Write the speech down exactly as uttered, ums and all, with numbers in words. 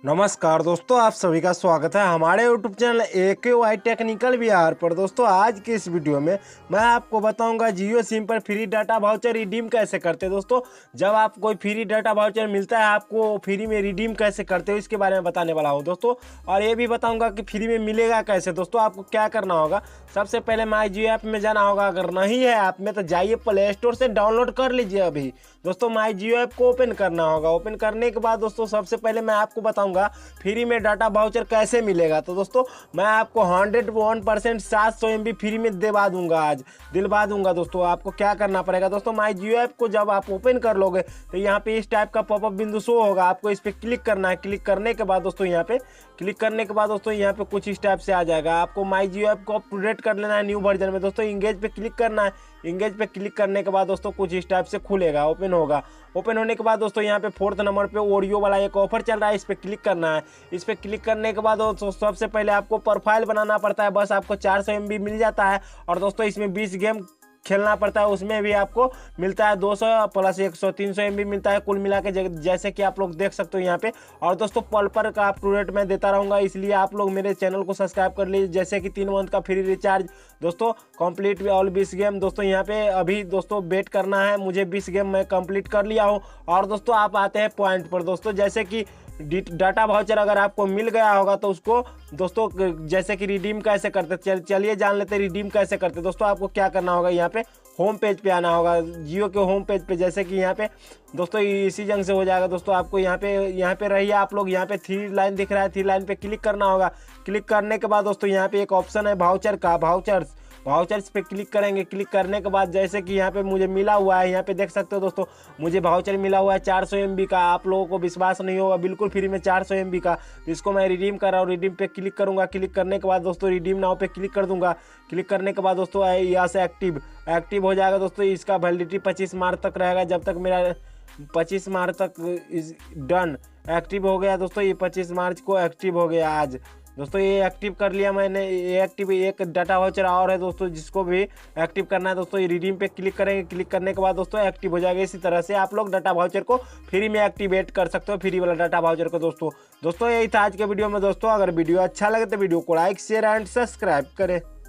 नमस्कार दोस्तों, आप सभी का स्वागत है हमारे यूट्यूब चैनल ए के वाई टेक्निकल बिहार पर। दोस्तों आज के इस वीडियो में मैं आपको बताऊंगा जियो सिम पर फ्री डाटा वाउचर रिडीम कैसे करते हैं। दोस्तों जब आप कोई फ्री डाटा वाउचर मिलता है आपको फ्री में रिडीम कैसे करते हो इसके बारे में बताने वाला हूं दोस्तों। और ये भी बताऊंगा कि फ्री में मिलेगा कैसे। दोस्तों आपको क्या करना होगा, सबसे पहले माई जियो ऐप में जाना होगा। अगर नहीं है ऐप में तो जाइए प्ले स्टोर से डाउनलोड कर लीजिए अभी। दोस्तों माई जियो ऐप को ओपन करना होगा। ओपन करने के बाद दोस्तों सबसे पहले मैं आपको बताऊंगा फ्री में डाटा वाउचर कैसे मिलेगा। तो दोस्तों मैं आपको हंड्रेड वन परसेंट सात सौ एम बी फ्री में दिलवा दूंगा, आज दिलवा दूंगा। दोस्तों आपको क्या करना पड़ेगा, दोस्तों माई जियो ऐप को जब आप ओपन कर लोगे तो यहाँ पे इस टाइप का पॉपअप बिंदु शो होगा, आपको इस पर क्लिक करना है। क्लिक करने के बाद दोस्तों यहाँ पे क्लिक करने के बाद दोस्तों यहाँ पे कुछ इस टाइप से आ जाएगा। आपको माई जियो ऐप को अप टू डेट कर लेना है न्यू वर्जन में। दोस्तों इंगेज पे क्लिक करना है। इंगेज पे क्लिक करने के बाद दोस्तों कुछ इस टाइप से खुलेगा, ओपन होगा। ओपन होने के बाद दोस्तों यहाँ पे फोर्थ नंबर पे ओरियो वाला एक ऑफर चल रहा है, इस पर क्लिक करना है। इस पर क्लिक करने के बाद दोस्तों सबसे पहले आपको प्रोफाइल बनाना पड़ता है। बस आपको चार सौ एम बी मिल जाता है और दोस्तों इसमें बीस गेम खेलना पड़ता है। उसमें भी आपको मिलता है दो सौ प्लस एक सौ तीन सौ एम बी मिलता है कुल मिला के, जैसे कि आप लोग देख सकते हो यहाँ पे। और दोस्तों पल पर का अप टू डेट मैं देता रहूँगा, इसलिए आप लोग मेरे चैनल को सब्सक्राइब कर लीजिए। जैसे कि तीन मंथ का फ्री रिचार्ज दोस्तों कंप्लीट ऑल बीस गेम। दोस्तों यहाँ पे अभी दोस्तों वेट करना है, मुझे बीस गेम मैं कंप्लीट कर लिया हूँ। और दोस्तों आप आते हैं पॉइंट पर। दोस्तों जैसे कि डाटा वाउचर अगर आपको मिल गया होगा तो उसको दोस्तों जैसे कि रिडीम कैसे करते, चल चलिए जान लेते रिडीम कैसे करते। दोस्तों आपको क्या करना होगा, यहाँ पे होम पेज पे आना होगा, जियो के होम पेज पे। जैसे कि यहाँ पे दोस्तों इसी जंग से हो जाएगा। दोस्तों आपको यहाँ पे यहाँ पे रहिए आप लोग, यहाँ पे थ्री लाइन दिख रहा है, थ्री लाइन पे क्लिक करना होगा। क्लिक करने के बाद दोस्तों यहाँ पे एक ऑप्शन है वाउचर का, वाउचर्स वाउचर्स पे क्लिक करेंगे। क्लिक करने के बाद जैसे कि यहाँ पे मुझे मिला हुआ है, यहाँ पे देख सकते हो दोस्तों मुझे वाउचर मिला हुआ है चार सौ एम बी का। आप लोगों को विश्वास नहीं होगा, बिल्कुल फ्री में चार सौ एम बी का। इसको मैं रिडीम कर रहा हूँ। रिडीम पे क्लिक करूँगा। क्लिक करने के बाद दोस्तों रिडीम नाउ पे क्लिक कर दूंगा। क्लिक करने के बाद दोस्तों यहाँ से एक्टिव एक्टिव हो जाएगा। दोस्तों इसका वैलिडिटी पच्चीस मार्च तक रहेगा, जब तक मेरा पच्चीस मार्च तक इज डन एक्टिव हो गया। दोस्तों ये पच्चीस मार्च को एक्टिव हो गया आज। दोस्तों ये एक्टिव कर लिया मैंने। ये एक्टिव एक डाटा वाउचर और है दोस्तों जिसको भी एक्टिव करना है। दोस्तों ये रिडीम पे क्लिक करेंगे। क्लिक करने के बाद दोस्तों एक्टिव हो जाएगा। इसी तरह से आप लोग डाटा वाउचर को फ्री में एक्टिवेट कर सकते हो, फ्री वाला डाटा वाउचर को। दोस्तों दोस्तों यही था आज के वीडियो में। दोस्तों अगर वीडियो अच्छा लगे तो वीडियो को लाइक शेयर एंड सब्सक्राइब करें।